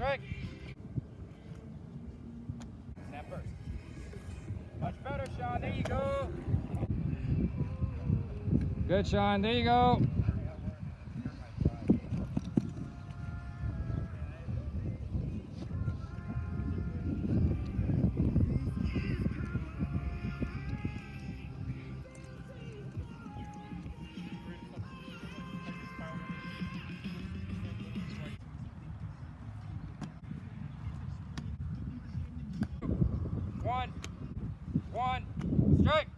Strike. Snap first. Much better, Sean. There you go. Good, Sean. There you go. One, strike.